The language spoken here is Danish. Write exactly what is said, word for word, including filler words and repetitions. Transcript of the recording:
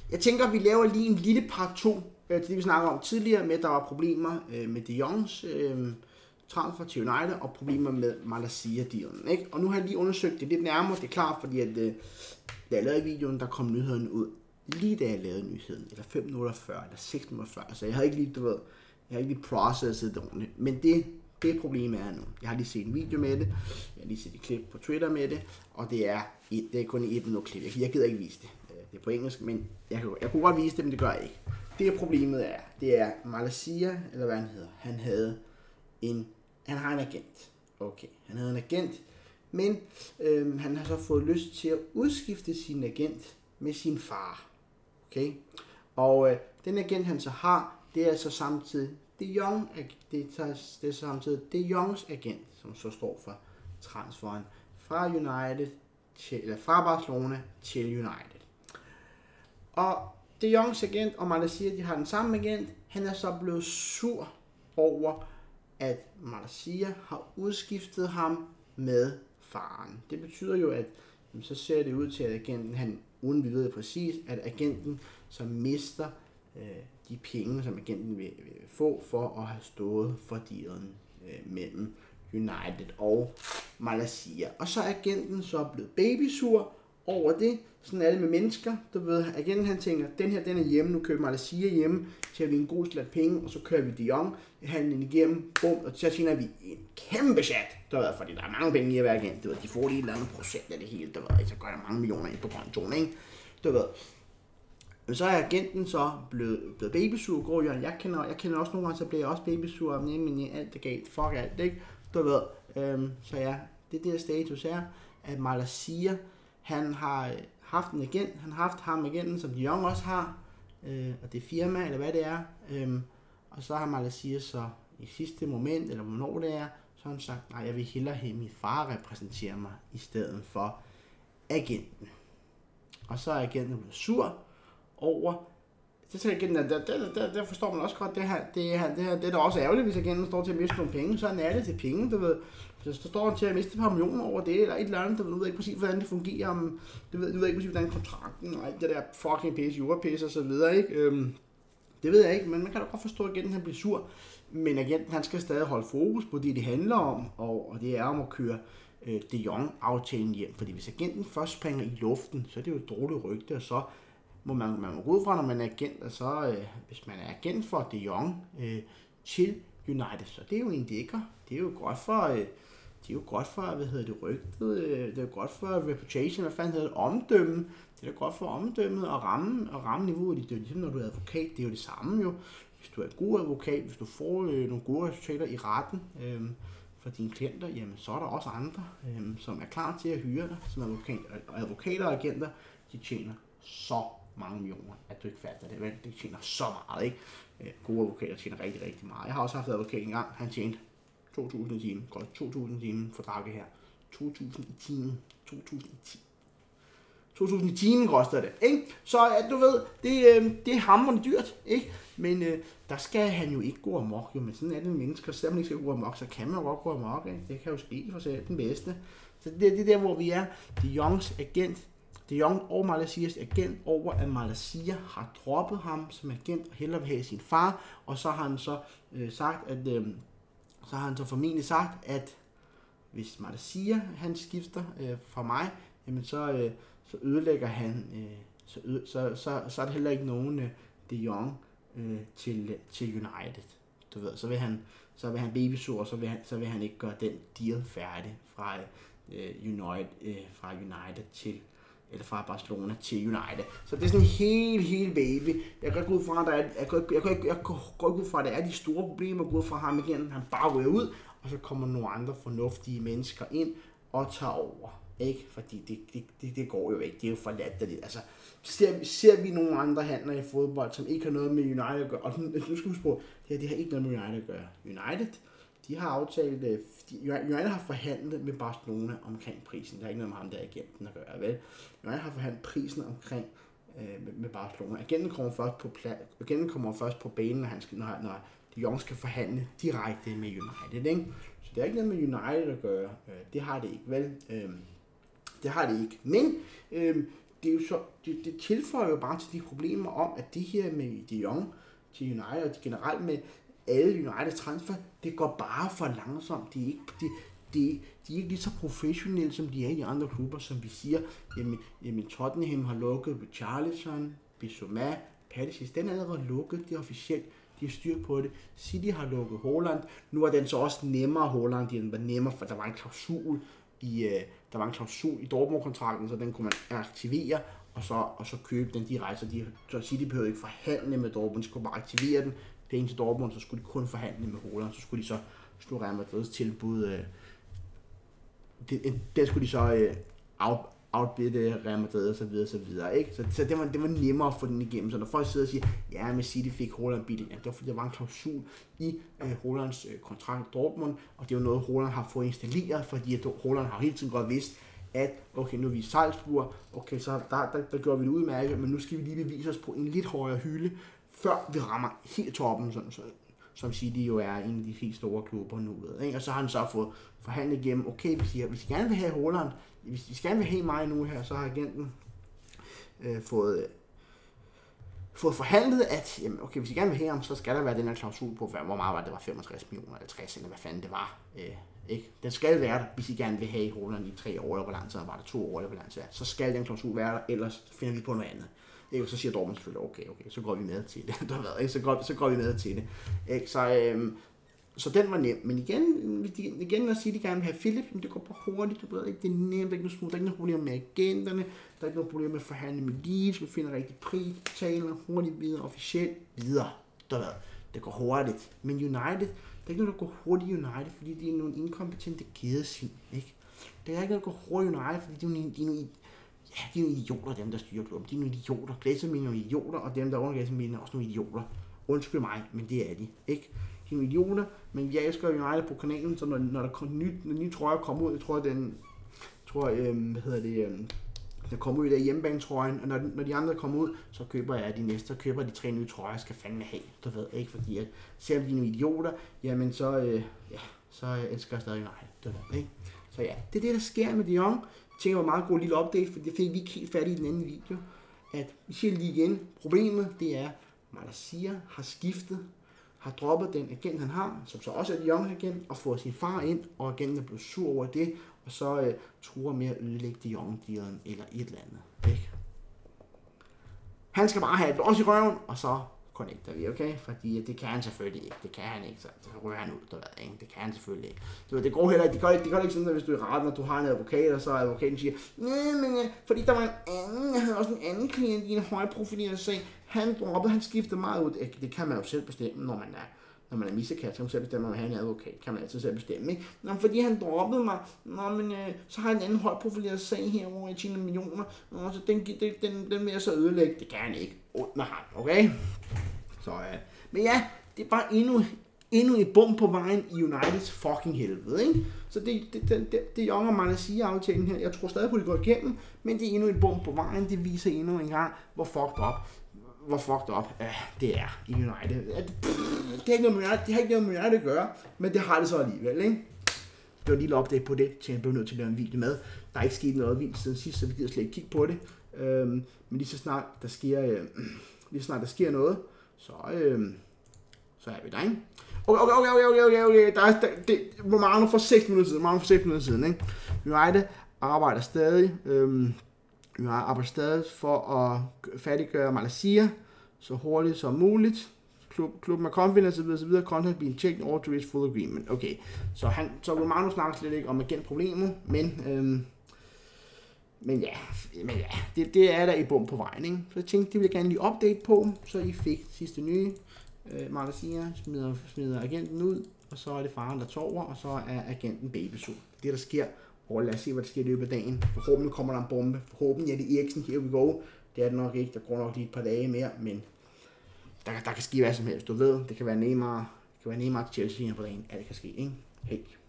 Jeg tænker, vi laver lige en lille part to øh, til det, vi snakker om tidligere, med at der var problemer øh, med De Jongs øh, transfer til United, og problemer med Malacia-dealen, ikke? Og nu har jeg lige undersøgt det lidt nærmere. Det er klart, fordi at, øh, da jeg lavede videoen, der kom nyheden ud, lige da jeg lavede nyheden, eller fem minutter før, eller seks minutter før, så jeg havde ikke lige, du ved, jeg har ikke lige processet det ordentligt. Men det, det problemet er nu. Jeg har lige set en video med det, jeg har lige set et klip på Twitter med det, og det er, et, det er kun et minut klip. Jeg, jeg gider ikke vise det. Det er på engelsk, men jeg, jeg kunne godt vise det, men det gør jeg ikke. Det problemet er, det er Malacia, eller hvad han hedder. Han havde en, han har en agent. Okay, han havde en agent, men øhm, han har så fået lyst til at udskifte sin agent med sin far. Okay, og øh, den agent han så har, det er så samtidig De Jong, det er, det er samtidig De Jongs agent, som så står for transferen fra United til, eller fra Barcelona til United. Og De Jongs agent og Malacia, de har den samme agent. Han er så blevet sur over, at Malacia har udskiftet ham med faren. Det betyder jo, at jamen, så ser det ud til, at agenten, han uden vi ved præcis, at agenten så mister øh, de penge, som agenten vil, vil få for at have stået for dealen øh, mellem United og Malacia. Og så er agenten så blevet babysur over det. Sådan er det med mennesker. Du ved, agenten han tænker, den her den er hjemme, nu kører Malacia hjemme, tjener vi en god slat penge, og så kører vi De Jong, handlen igennem, bum, og så tjener vi en kæmpe chat. Du ved, fordi der er mange penge i at være agent. Du ved, de får lige et eller andet procent af det hele, du ved, så gør der mange millioner ind på kontoen, ikke? Du ved. Men så er agenten så blevet, blevet babysur, går jo, jeg kender, jeg kender også nogle gange, så bliver jeg også babysur, men alt er galt, fuck alt, ikke? Du ved, øhm, så ja, det der status er, at Malacia, han har haft en agent, han har haft ham agenten, som De Jong også har, øh, og det er firma, eller hvad det er, øhm, og så har Malacia så i sidste moment, eller hvornår det er, så har han sagt, nej, jeg vil hellere have min far repræsentere mig, i stedet for agenten. Og så er agenten blevet sur over, det så agenten, der, der, der, der forstår man også godt, det her, det her, det her, det er da også ærgerligt, hvis agenten står til at miste nogle penge, så er det til penge, du ved. Så står han til at miste et par millioner over det, eller et eller andet, du ved ikke præcis, hvordan det fungerer, om, du ved, du ved ikke præcis, hvordan kontrakten, og alt det der fucking pisse, jurapisse og så videre, ikke? Øhm, det ved jeg ikke, men man kan da godt forstå, at agenten han bliver sur, men agenten han skal stadig holde fokus på det, det handler om, og, og det er om at køre øh, De Jong-aftalen hjem, fordi hvis agenten først springer i luften, så er det jo et dårligt rygte, og så må man, man må gå ud fra, når man er agent, og så, øh, hvis man er agent for De Jong øh, til United, så det er jo en dækker, det er jo godt for, øh, det er jo godt for, hvad hedder det, rygtet, øh, det er jo godt for reputation, hvad fanden hedder det, omdømme, det er jo godt for omdømmet og ramme, og ramme niveauet, det er jo ligesom, når du er advokat, det er jo det samme jo, hvis du er en god advokat, hvis du får øh, nogle gode resultater i retten øh, for dine klienter, jamen så er der også andre, øh, som er klar til at hyre dig som advokat, og advokater og agenter, de tjener så mange millioner, at du ikke fatter det, vel? Det tjener så meget, ikke? Gode advokater tjener rigtig, rigtig meget. Jeg har også haft advokat en gang, han tjente to tusind i timen, godt to tusind i timen for drakke her. to tusind i timen, to tusind i timen. to tusind i timen koster det, ikke? Så at du ved, det, øh, det er hamrende dyrt, ikke? Men øh, der skal han jo ikke gå amok, jo, men sådan er det med mennesker, selvom man ikke skal gå amok, så kan man jo godt gå amok, ikke? Det kan jo ske for selv den bedste. Så det, det er der, hvor vi er. De Jongs agent, De Jong og Malacias agent over, at Malacia har droppet ham som agent og hellere vil have sin far, og så har han så øh, sagt, at øh, så har han så formentlig sagt, at hvis Malacia han skifter øh, fra mig, jamen så, øh, så ødelægger han, øh, så, øde, så, så, så er der heller ikke nogen øh, De Jong øh, til, til United. Du ved, så vil han, så vil han babysur, og så vil han, så vil han ikke gøre den deal færdig fra øh, United, øh, fra United til eller fra Barcelona til United. Så det er sådan helt, helt baby. Jeg kan ikke gå ud fra, at der er, jeg kan, jeg kan, jeg kan, jeg kan ud fra, at der er de store problemer, gå ud fra ham igen. Han bare ryger ud, og så kommer nogle andre fornuftige mennesker ind og tager over. Ikke? Fordi det, det, det, det går jo ikke. Det er jo for latterligt. Altså, ser, ser vi nogle andre handler i fodbold, som ikke har noget med United at gøre, og nu skal vi huske på, det her det har ikke noget med United at gøre. United, de har aftalt, de, United har forhandlet med Barcelona omkring prisen. Der er ikke noget med ham der agenten at gøre, vel? United har forhandlet prisen omkring øh, med, med Barcelona. Agenten kommer først på plads, agenten kommer først på banen, når han skal, når, når De Jong skal forhandle direkte med United, ikke? Så det er ikke noget med United at gøre. Det har det ikke, vel? Øh, det har det ikke. Men øh, det, er jo så, det, det tilføjer jo bare til de problemer om, at det her med De Jong til United, og generelt med alle Uniteds transfer, det går bare for langsomt. Det er ikke, det, det, de er ikke lige så professionelle, som de er i de andre klubber, som vi siger, jamen, jamen Tottenham har lukket Richarlison, Bissouma, Perisic, den er allerede lukket, det er officielt, de har styr på det. City har lukket Haaland, nu er den så også nemmere Haaland, den var nemmere, for der var en klausul i, uh, der var en klausul i Dortmund-kontrakten, så den kunne man aktivere, og så, og så købe den direkte, så, de, så City behøvede ikke forhandle med Dortmund, de skulle bare aktivere den, penge til Dortmund, så skulle de kun forhandle med Haaland, så skulle de så slå Real Madrids tilbud, uh, det, det skulle de så uh, out, outbidde Real Madrid og så videre, så videre, ikke? Så, så det, var, det var nemmere at få den igennem, så når folk sidder og siger, ja, med City fik Haaland billigt, ja, det var fordi, der var en klausul i uh, Haalands uh, kontrakt i Dortmund, og det er jo noget, Haaland har fået installeret, fordi at Haaland har hele tiden godt vidst, at okay, nu er vi i Salzburg, okay, så der, der, der gør vi det udmærket, men nu skal vi lige bevise os på en lidt højere hylde, før vi rammer helt toppen, sådan, så, som City jo er en af de helt store klubber nu, ved, ikke? Og så har han så fået forhandlet igennem, okay, hvis I, hvis I gerne vil have Haaland, hvis I gerne vil have mig nu her, så har agenten øh, fået, fået forhandlet, at jamen, okay, hvis I gerne vil have ham, så skal der være den her klausul på, hvor meget var det, det var femogtres millioner, eller tres, eller hvad fanden det var, øh, ikke? Den skal være der, hvis I gerne vil have Haaland i tre år, eller hvor lang tid var der, to år, eller hvor lang tid er, så skal den klausul være der, ellers finder vi på noget andet. Ikke? Og så siger Dortmund selvfølgelig, okay, okay, så går vi med til det, ikke? Så, går, så går vi med til det, ikke? Så, øh, Så den var nem, men igen, igen når siger, de gerne vil have Philip, det går på hurtigt, du ved ikke, det er nemt, der er ikke noget smule, der er ikke noget problem med agenterne, der er ikke noget problem med at forhandle med Leeds, vi finder rigtig pris, betaler hurtigt videre, officielt videre, der ved, det går hurtigt, men United, der er ikke noget, der går hurtigt i United, fordi de er nogle inkompetente kædesvin, ikke? Der er ikke noget, der går hurtigt i United, fordi de er nogle, de er nogle, ja, de er nogle idioter, dem der styrer klubben, de er nogle idioter, Glazer-mine er nogle idioter, og dem der under Glazer-mine er også nogle idioter, undskyld mig, men det er de, ikke? De er idioter, men jeg elsker United på kanalen, så når, når der kommer nye, nye trøjer kommer ud, jeg tror, den, tror, øh, hvad hedder det, øh, der kommer ud af hjemmebanetrøjen, og når, når de andre kommer ud, så køber jeg de næste, og køber de tre nye trøjer, skal fandme have, du ved ikke, fordi at, selvom de er nogle idioter, jamen så, øh, ja, så elsker jeg stadig United, du ved ikke. Så ja, det er det, der sker med De Jong. Jeg tænker, det var meget god lille update, for det fik vi ikke helt færdigt i den anden video, at vi siger lige igen, problemet det er, Malaysia har skiftet, har droppet den agent, han har, som så også er De Jong agent, og fået sin far ind, og agenten er blevet sur over det, og så øh, truer med at ødelægge De Jong-dealen eller et eller andet. Ikke? Han skal bare have et lås i røven, og så connecter vi, okay? Fordi det kan han selvfølgelig ikke. Det kan han ikke, så, så rører han ud, der ved, ikke? Det kan han selvfølgelig ikke. Så det går heller ikke. Det gør, det gør ikke sådan, at hvis du er i retten, og du har en advokat, og så advokaten siger, nej, men øh, fordi der var en anden, jeg havde også en anden klient i en højprofileret sag, han droppede, han skiftede meget ud. Det kan man jo selv bestemme, når man er, når man er missekat, så kan man selv bestemme, om man har en advokat, kan man altid selv bestemme, ikke? Nå, fordi han droppede mig, nå, men øh, så har jeg en anden højprofileret sag her, hvor jeg tjener millioner, og så den, den, den, den vil jeg så ødelægge. Det kan han ikke. Under ham, okay? Så, øh, men ja, det er bare endnu, endnu et bum på vejen i Uniteds fucking helvede, ikke? Så det, det, det, det, det Young og Malaysia-aftalen her, jeg tror stadig på, at det går igennem, men det er endnu et bum på vejen, det viser endnu en gang, hvor fucked up, hvor fucked up uh, det er i United. Det, pff, det, har ikke noget med, det har ikke noget med United at gøre, men det har det så alligevel, ikke? Det var en lille update på det, så jeg blev nødt til at lave en video med. Der er ikke sket noget vildt siden sidst, så vi gider slet ikke kigge på det. Øhm, men lige så snart der sker, øh, lige så snart der sker noget, så, øh, så er vi der, ikke? Okay, okay, okay, okay, okay, okay, der er, der, det, hvor meget for seks minutter siden, meget for seks minutter siden, ikke? United arbejder stadig, øhm, United arbejder stadig for at færdiggøre Malaysia så hurtigt som muligt. Klub, klubben er confident, så videre, så videre, content being checked, all to reach full agreement. Okay, så han, så Romano snakker slet ikke om agentproblemet, men, øhm, men ja, men ja, det, det er der i bum på vejen, ikke? Så jeg tænkte, det vil jeg gerne lige update på, så I fik sidste nye. Øh, Malaysia smider, smider agenten ud, og så er det faren, der tager over, og så er agenten babysur. Det der sker, og lad os se, hvad der sker i løbet af dagen. Forhåbentlig kommer der en bombe. Forhåbentlig er det Eriksen, here we go. Det er det nok ikke, der går nok lige et par dage mere, men der, der kan ske hvad som helst, du ved. Det kan være Neymar, det kan være Neymar til Chelsea her på dagen. Alt kan ske, ikke? Hej.